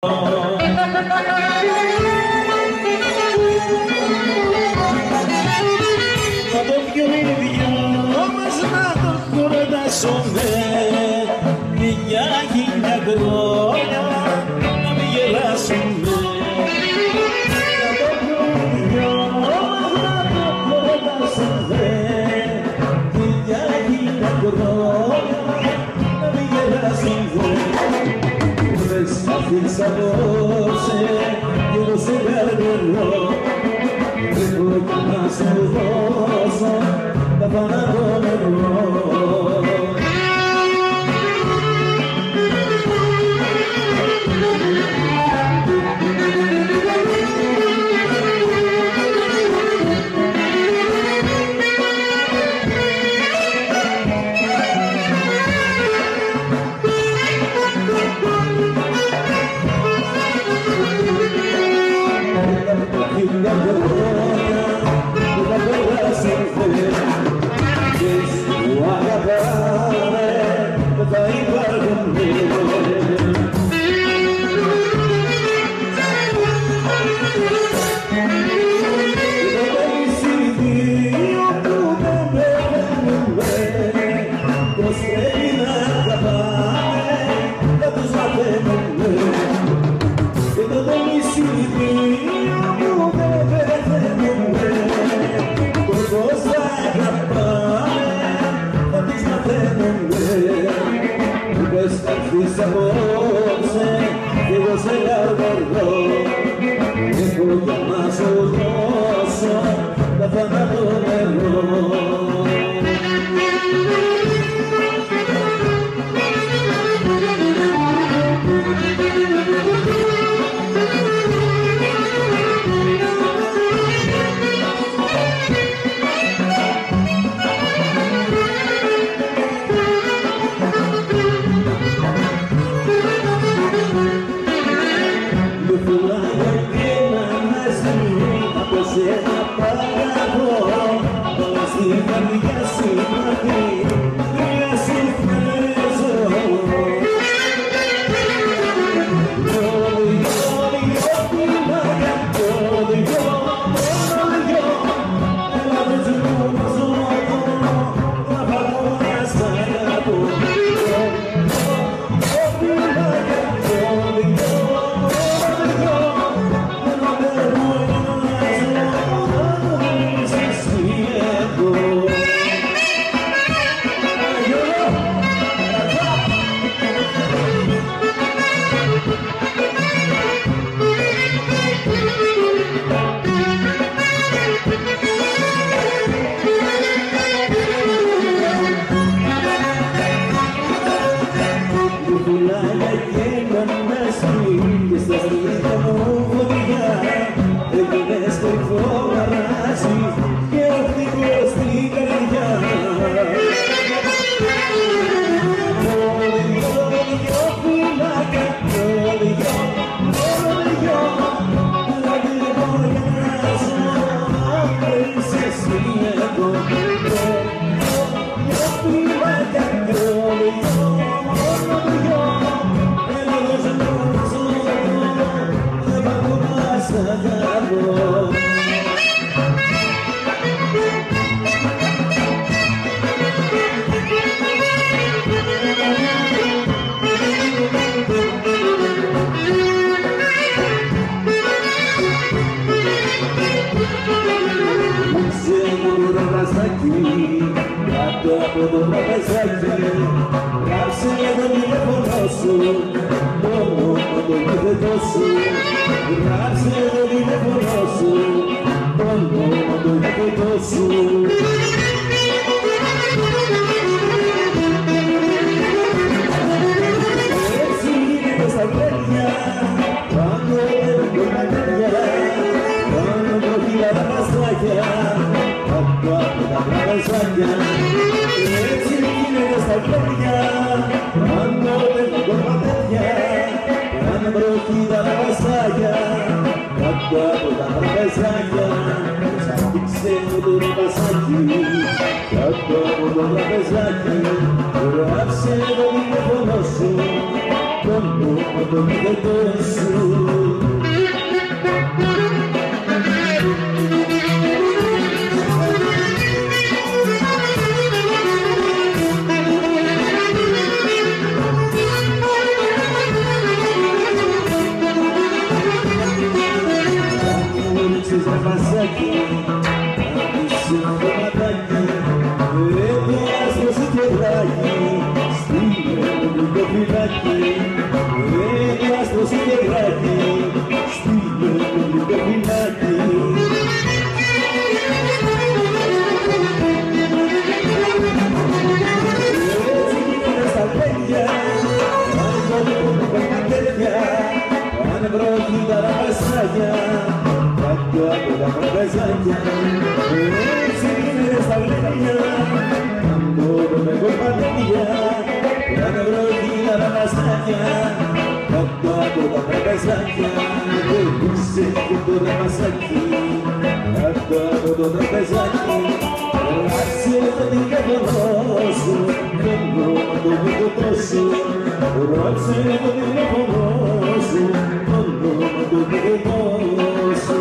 το πιο ίδιο μας να το κουρδάσουμε για 1000 χρόνια να μην γελάσουμε. Το πιο ίδιο μας να το κουρδάσουμε για 1000 χρόνια να μην γελάσουμε. Μες αφήνεις απόψε και εγώ σε καρδιαλώ. Έχω κι να σου δώσω τα πάνω από νερό. Απόψε κι εγώ σε καρδιαλώ. Έχω για να σου δώσω τα πάνω από νερό. Κάτω από το τραπεζάκι γράψε με το τηλέφωνο σου, μόνο το τηλέφωνο σου. Γράψε με το τηλέφωνο σου, μόνο το τηλέφωνο σου. Έτσι γίνεται στα παιδιά, πάνω από τα παιδιά, πάνω προχειρά τα παστράκια. Κάτω από τα τραπεζάκια, έτσι γίνεται στα παιδιά, πάνω από τα παιδιά, πάνω προχειρά τα παστράκια. Κάτω από τα τραπεζάκια, σαν δείξε μου το ρεπασάκι. Κάτω από το τραπεζάκι, γράψε το τηλέφωνο σου, μόνο το μυαλό σου. Ένα βασάκι, άρχισε το ματάκι, έτω άστρο σου κεράκι, στείλε μου το φυλάκι, έτω άστρο σου κεράκι, στείλε μου το φυλάκι. Έτσι γίνονται στα παιδιά, αν το δικό τα τέτοια, αν βρω κύτταρα βασάκια, κάτω από τα τραπεζάκια, έτσι είναι στα βλέμια, αν μπορώ με κοπατέλια, αν βρω κύτταρα βασάκια, κάτω από τα τραπεζάκια, είσαι και το ραμασάκι, κάτω από το τραπεζάκι, ράσε το τηλέφωνο σου, θέλω να το δω σου, ράσε το τηλέφωνο σου, θέλω να το δω σου.